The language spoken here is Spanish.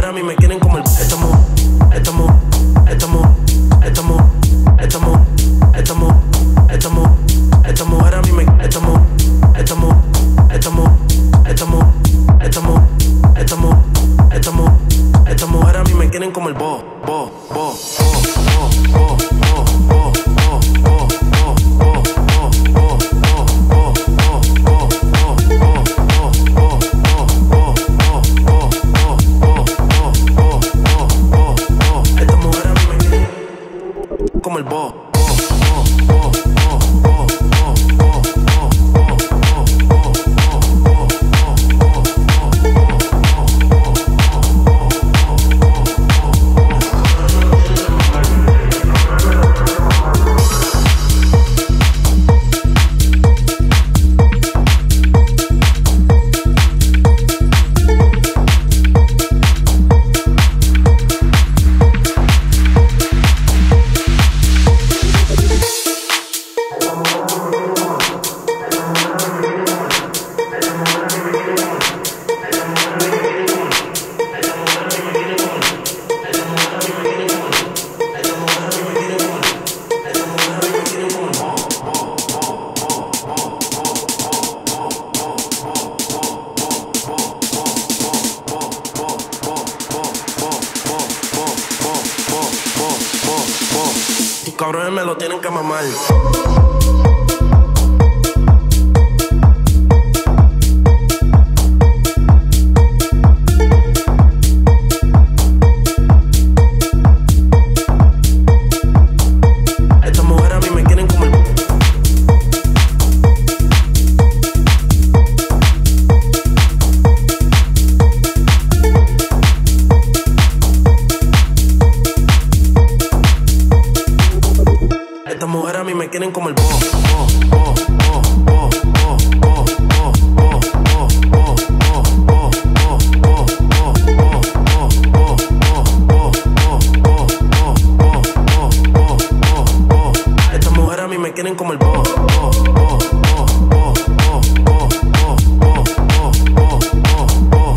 a mí me quieren como el. Estamos, estamos, estamos, estamos, estamos, estamos, estamos, esta mujer a mí me. Estamos, estamos, estamos, estamos, estamos, estamos, estamos, esta mujer a mí me quieren como el bo, bo, bo, bo, bo, bo, bo, bo, bo, bo, bo, bo, bo, bo, esta mujer a mí me quiere como el bo. Cabrones me lo tienen que mamar. Esta mujer a mí me quieren como el. Esta mujer a mí me quieren como el bo, bo, bo, bo, bo, bo, bo, bo, bo, bo, bo, bo, bo. Esta mujer a mí me quieren como el bo, bo, bo, bo, bo, bo, bo, bo, bo, bo, bo,